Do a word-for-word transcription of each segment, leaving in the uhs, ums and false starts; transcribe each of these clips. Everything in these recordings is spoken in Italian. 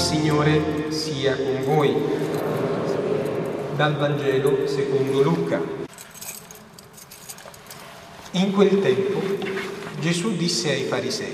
Signore sia con voi. Dal Vangelo secondo Luca. In quel tempo Gesù disse ai farisei: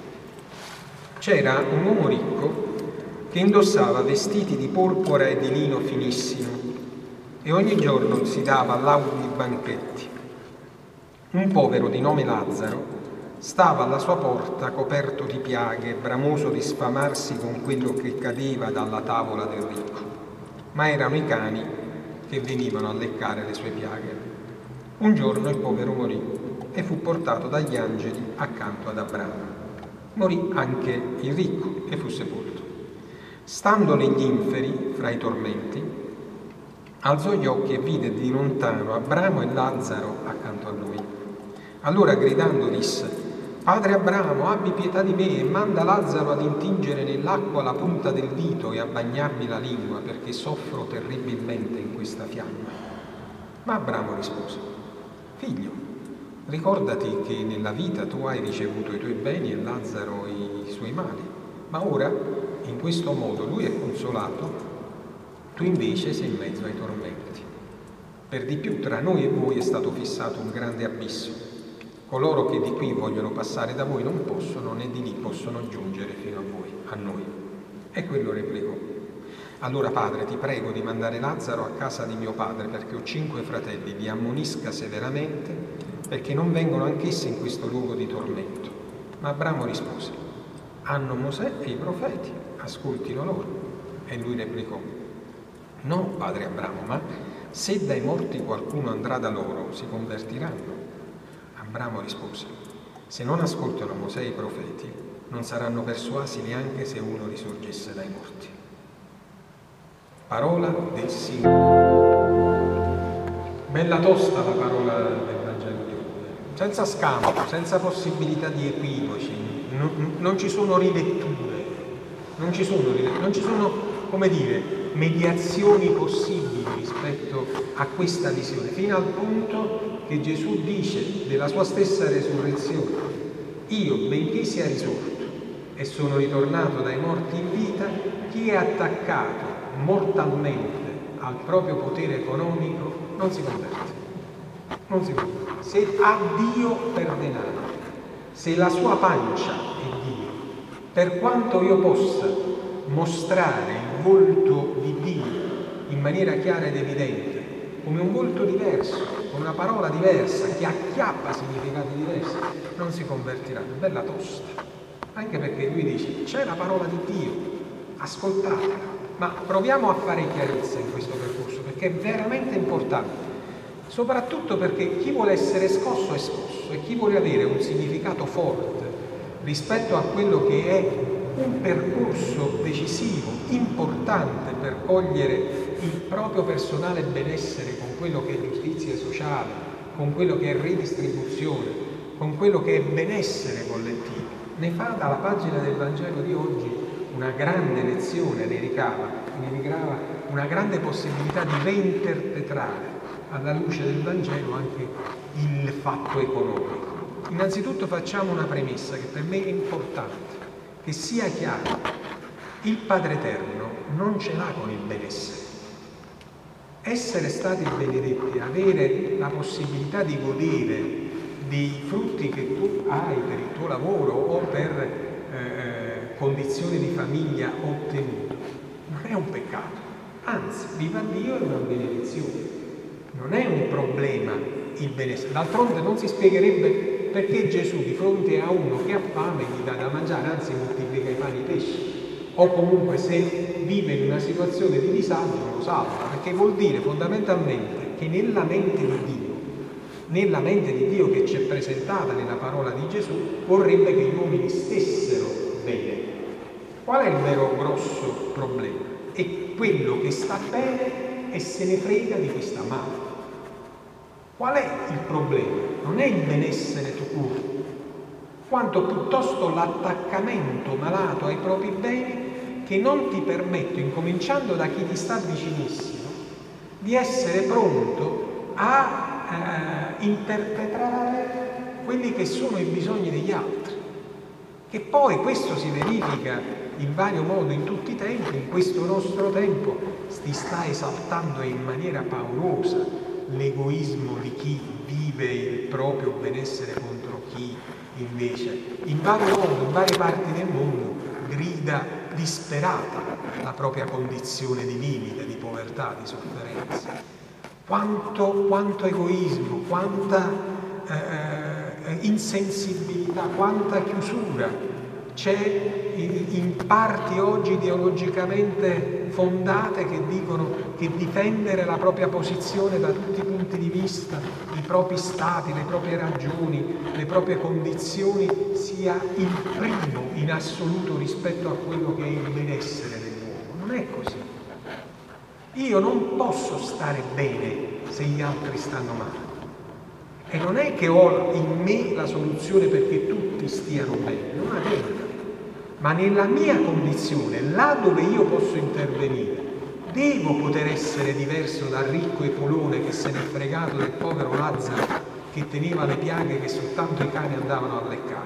c'era un uomo ricco che indossava vestiti di porpora e di lino finissimo e ogni giorno si dava laudi banchetti. Un povero di nome Lazzaro stava alla sua porta coperto di piaghe, bramoso di sfamarsi con quello che cadeva dalla tavola del ricco, ma erano i cani che venivano a leccare le sue piaghe. Un giorno il povero morì e fu portato dagli angeli accanto ad Abramo. Morì anche il ricco e fu sepolto. Stando negli inferi, fra i tormenti, alzò gli occhi e vide di lontano Abramo e Lazzaro accanto a lui. Allora gridando disse: Padre Abramo, abbi pietà di me e manda Lazzaro ad intingere nell'acqua la punta del dito e a bagnarmi la lingua, perché soffro terribilmente in questa fiamma. Ma Abramo rispose: Figlio, ricordati che nella vita tu hai ricevuto i tuoi beni e Lazzaro i suoi mali, ma ora, in questo modo, lui è consolato, tu invece sei in mezzo ai tormenti. Per di più, tra noi e voi è stato fissato un grande abisso. Coloro che di qui vogliono passare da voi non possono, né di lì possono giungere fino a voi, a noi. E quello replicò: allora padre, ti prego di mandare Lazzaro a casa di mio padre, perché ho cinque fratelli, li ammonisca severamente, perché non vengono anch'essi in questo luogo di tormento. Ma Abramo rispose: hanno Mosè e i profeti, ascoltino loro. E lui replicò: no, padre Abramo, ma se dai morti qualcuno andrà da loro, si convertiranno. Abramo rispose: se non ascoltano Mosè e i profeti, non saranno persuasi neanche se uno risorgesse dai morti. Parola del Signore. Bella tosta la parola del Vangelo di oggi, senza scampo, senza possibilità di equivoci, non, non ci sono riletture, non ci sono, non ci sono, come dire, mediazioni possibili rispetto a questa visione, fino al punto che Gesù dice della sua stessa resurrezione: io, benché sia risorto e sono ritornato dai morti in vita, chi è attaccato mortalmente al proprio potere economico non si converte, non si converte. Se ha Dio per denaro, se la sua pancia è Dio, per quanto io possa mostrare il volto di Dio in maniera chiara ed evidente, come un volto diverso, con una parola diversa, che acchiappa significati diversi, non si convertiranno. Bella tosta, anche perché lui dice: c'è la parola di Dio, ascoltatela. Ma proviamo a fare chiarezza in questo percorso, perché è veramente importante, soprattutto perché chi vuole essere scosso è scosso, e chi vuole avere un significato forte rispetto a quello che è un percorso decisivo, importante per cogliere il proprio personale benessere con quello che è giustizia sociale, con quello che è ridistribuzione, con quello che è benessere collettivo. Ne fa dalla pagina del Vangelo di oggi una grande lezione, ne ricava, ne ricava una grande possibilità di reinterpretare alla luce del Vangelo anche il fatto economico. Innanzitutto facciamo una premessa che per me è importante, che sia chiaro: il Padre Eterno non ce l'ha con il benessere. Essere stati benedetti, avere la possibilità di godere dei frutti che tu hai per il tuo lavoro o per eh, condizioni di famiglia ottenute, non è un peccato, anzi, viva Dio, è una benedizione, non è un problema il benessere. D'altronde non si spiegherebbe perché Gesù di fronte a uno che ha fame gli dà da mangiare, anzi moltiplica i pani e i pesci, o comunque se vive in una situazione di disagio lo salva, perché vuol dire fondamentalmente che nella mente di Dio, nella mente di Dio che ci è presentata nella parola di Gesù, vorrebbe che gli uomini stessero bene. Qual è il vero grosso problema? È quello che sta bene e se ne frega di chi sta male. Qual è il problema? Non è il benessere tout court, quanto piuttosto l'attaccamento malato ai propri beni, che non ti permette, incominciando da chi ti sta vicinissimo, di essere pronto a eh, interpretare quelli che sono i bisogni degli altri. Che poi questo si verifica in vario modo in tutti i tempi, in questo nostro tempo si sta esaltando in maniera paurosa l'egoismo di chi vive il proprio benessere contro chi invece in vario modo, in varie parti del mondo, grida disperata la propria condizione di limite, di povertà, di sofferenza. Quanto, quanto egoismo, quanta eh, insensibilità, quanta chiusura c'è in, in parti oggi ideologicamente fondate che dicono che difendere la propria posizione da tutti i punti di vista, i propri stati, le proprie ragioni, le proprie condizioni sia il primo in assoluto rispetto a quello che è il benessere dell'uomo. Non è così. Io non posso stare bene se gli altri stanno male. E non è che ho in me la soluzione perché tutti stiano bene, non la tengo. Ma nella mia condizione, là dove io posso intervenire, devo poter essere diverso dal ricco Epolone che se n'è fregato del povero Lazzaro che teneva le piaghe che soltanto i cani andavano a leccare.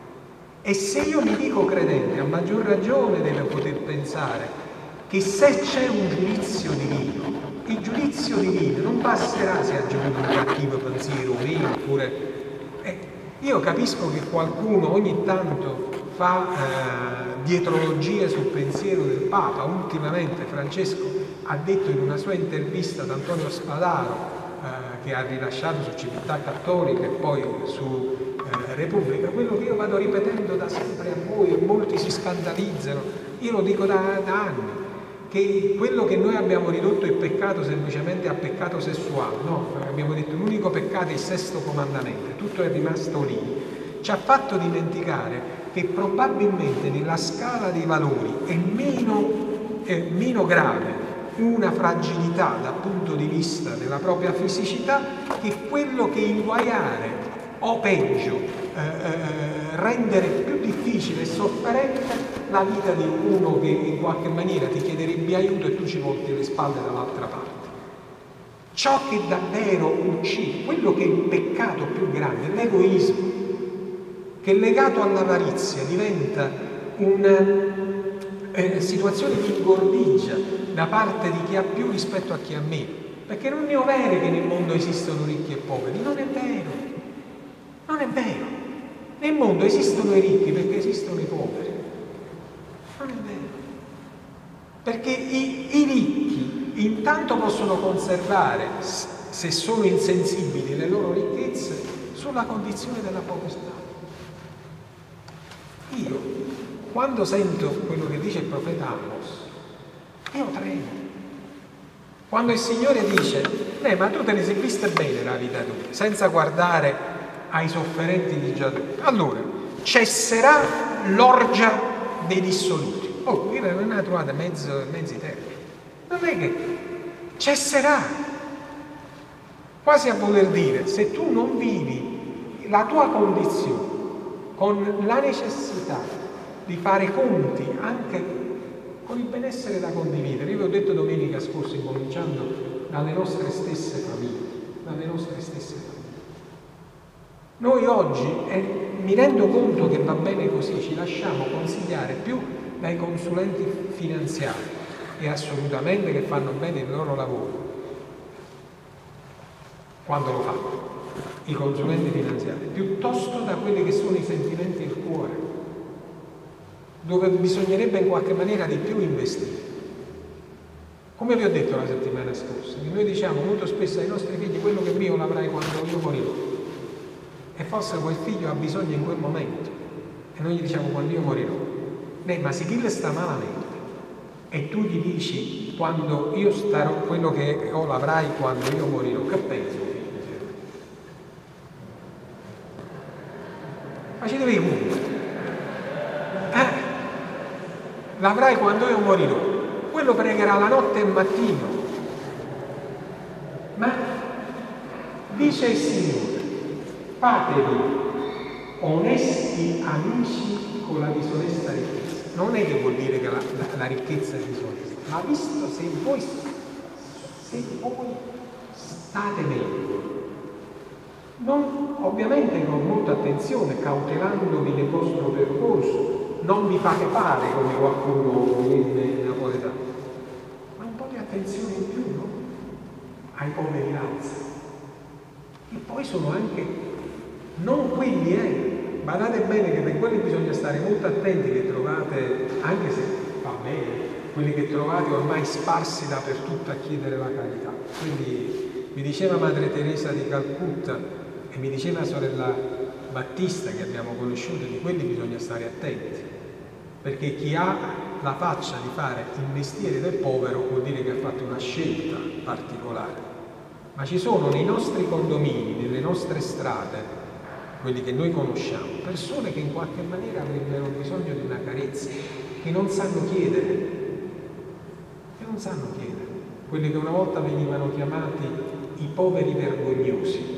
E se io mi dico credente, a maggior ragione devo poter pensare che se c'è un giudizio divino, il giudizio divino non passerà se ha giovuto un cattivo pensiero o meno, oppure... Eh, io capisco che qualcuno ogni tanto fa eh, dietrologie sul pensiero del Papa. Ultimamente Francesco ha detto in una sua intervista ad Antonio Spadaro, eh, che ha rilasciato su Civiltà Cattolica e poi su eh, Repubblica, quello che io vado ripetendo da sempre a voi e molti si scandalizzano, io lo dico da, da anni, che quello che noi abbiamo ridotto il peccato semplicemente a peccato sessuale, no? Abbiamo detto l'unico peccato è il sesto comandamento, tutto è rimasto lì, ci ha fatto dimenticare che probabilmente nella scala dei valori è meno, è meno grave una fragilità dal punto di vista della propria fisicità che quello che inguaiare o peggio eh, eh, rendere più difficile e sofferente la vita di uno che in qualche maniera ti chiederebbe aiuto e tu ci volti le spalle dall'altra parte. Ciò che davvero uccide, quello che è il peccato più grande, l'egoismo, che legato all'avarizia diventa una eh, situazione di ingordigia da parte di chi ha più rispetto a chi ha meno, perché non è vero che nel mondo esistono ricchi e poveri, non è vero, non è vero, nel mondo esistono i ricchi perché esistono i poveri, non è vero, perché i, i ricchi intanto possono conservare, se sono insensibili, le loro ricchezze sulla condizione della povertà. Io, quando sento quello che dice il profeta Amos, io tremo. Quando il Signore dice, eh, ma tu te ne sei vista bene la vita tua, senza guardare ai sofferenti di già tu. Allora, cesserà l'orgia dei dissoluti. Oh, io non ne ho trovate mezzo, mezzi termini. Non è che cesserà. Quasi a voler dire, se tu non vivi la tua condizione con la necessità di fare conti anche con il benessere da condividere. Io vi ho detto domenica scorsa, incominciando dalle nostre stesse famiglie, dalle nostre stesse famiglie. Noi oggi, e mi rendo conto che va bene così, ci lasciamo consigliare più dai consulenti finanziari, e assolutamente che fanno bene il loro lavoro, quando lo fanno, i consulenti finanziari, piuttosto da quelli che sono i sentimenti e il cuore, dove bisognerebbe in qualche maniera di più investire. Come vi ho detto la settimana scorsa, che noi diciamo molto spesso ai nostri figli quello che è mio l'avrai quando io morirò, e forse quel figlio ha bisogno in quel momento e noi gli diciamo quando io morirò. Eh, ma se chi le sta malamente e tu gli dici quando io starò, quello che ho l'avrai quando io morirò, che pensi? Ma ci devi muovere. Eh, l'avrai quando io morirò. Quello pregherà la notte e il mattino. Ma dice il Signore, fatevi onesti amici con la disonesta ricchezza. Non è che vuol dire che la, la, la ricchezza è disonesta, ma visto se voi, se voi state meglio, non, ovviamente con molta attenzione, cautelandovi nel vostro percorso, non vi fate fare come qualcuno viene napoletano, ma un po' di attenzione in più, no? Ai poveri lazzi. E poi sono anche non quelli, eh. Badate bene che per quelli bisogna stare molto attenti, che trovate, anche se va bene, quelli che trovate ormai sparsi dappertutto a chiedere la carità. Quindi mi diceva Madre Teresa di Calcutta e mi diceva sorella Battista, che abbiamo conosciuto, di quelli bisogna stare attenti, perché chi ha la faccia di fare il mestiere del povero vuol dire che ha fatto una scelta particolare. Ma ci sono nei nostri condomini, nelle nostre strade, quelli che noi conosciamo, persone che in qualche maniera avrebbero bisogno di una carezza, che non sanno chiedere, che non sanno chiedere, quelli che una volta venivano chiamati i poveri vergognosi.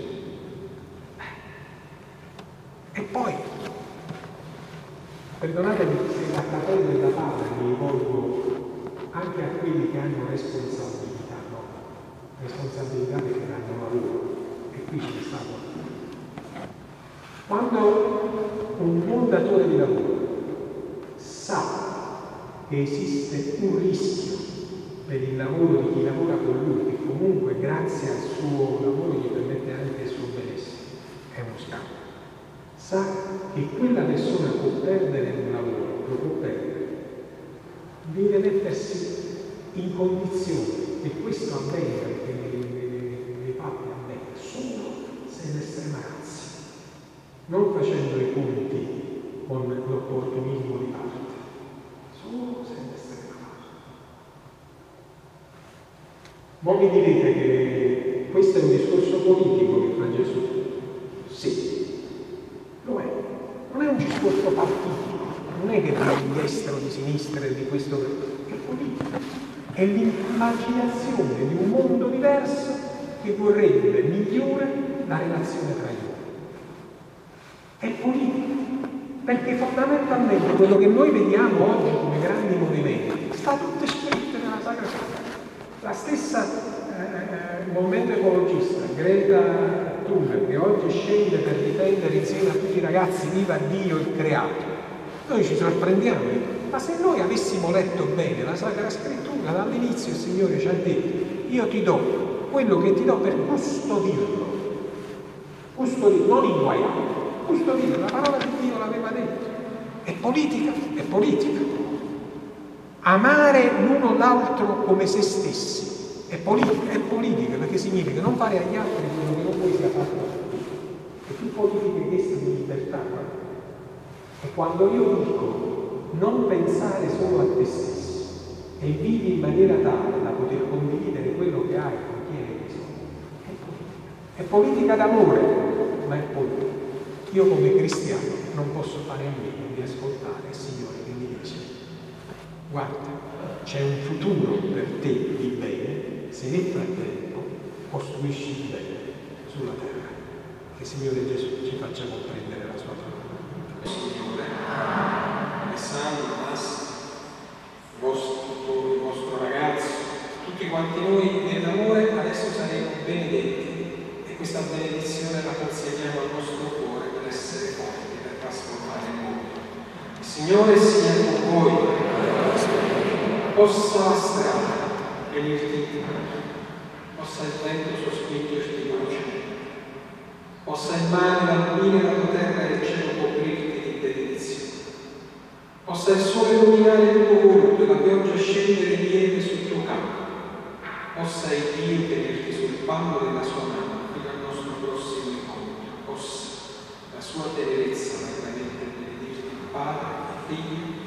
E poi, perdonatemi se da fratello e da padre mi rivolgo anche a quelli che hanno responsabilità, no? Responsabilità perché danno lavoro, e qui ci sta qualcuno. Quando un buon datore di lavoro sa che esiste un rischio per il lavoro di chi lavora con lui, che comunque grazie al suo lavoro gli permette anche il suo benessere, è uno scambio. Sa che quella persona può perdere un lavoro, lo può perdere, deve mettersi in condizione che questo avvenga, che le fatti avvenga, solo se l'estrema razza, non facendo i conti con l'opportunismo di parte, solo se l'estrema razza. Ma mi direte che questo è un discorso politico che fa Gesù? Sì. Lo è, non è un discorso partitico, non è che va di destra o di sinistra e di questo, è politico, è l'immaginazione di un mondo diverso che vorrebbe migliore la relazione tra gli uomini. È politico, perché fondamentalmente quello che noi vediamo oggi come grandi movimenti sta tutto scritto nella Sacra Scrittura. La stessa eh, movimento ecologista, Greta che oggi scende per difendere insieme a tutti i ragazzi viva Dio il creato, noi ci sorprendiamo, ma se noi avessimo letto bene la Sacra Scrittura, dall'inizio il Signore ci ha detto: io ti do quello che ti do per custodirlo, custodirlo, non inguaiarlo, custodirlo, la parola di Dio l'aveva detto. È politica, è politica. Amare l'uno l'altro come se stessi è politica, è politica, perché significa non fare agli altri quello che non vuoi sia fatto a te. È più politica che questa di libertà. E quando io dico non pensare solo a te stesso e vivi in maniera tale da poter condividere quello che hai con chi hai bisogno, è politica. È politica d'amore, ma è politica. Io come cristiano non posso fare a meno di ascoltare il Signore che mi dice: guarda, c'è un futuro per te di bene se nel frattempo costruisci il bene sulla terra. Che il Signore Gesù ci faccia comprendere la sua parola. Signore, Alessandro, Massi, il vostro, il vostro ragazzo, tutti quanti noi nell'amore adesso saremo benedetti, e questa benedizione la consegniamo al nostro cuore per essere forti, per trasformare il mondo. Il Signore sia con voi, possa la strada venirti incontro, possa il vento sospingerti voce, possa il mare lambire la tua terra e il cielo coprirti di benedizione, possa il sole illuminare il tuo volto e la pioggia scendere di neve sul tuo campo, possa il Dio tenerti sul palmo della sua mano fino al nostro prossimo incontro, possa la sua tenerezza veramente benedirti, Padre, Figlio